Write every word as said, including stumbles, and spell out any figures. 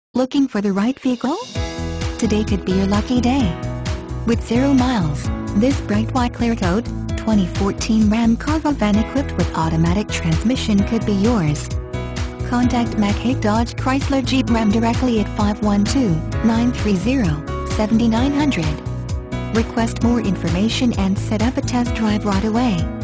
Looking for the right vehicle? Today could be your lucky day. With zero miles, this Bright White Clearcoat, twenty fourteen Ram Cargo Van equipped with automatic transmission could be yours. Contact Haik Dodge Chrysler Jeep Ram directly at five one two, nine three zero, seven nine zero zero. Request more information and set up a test drive right away.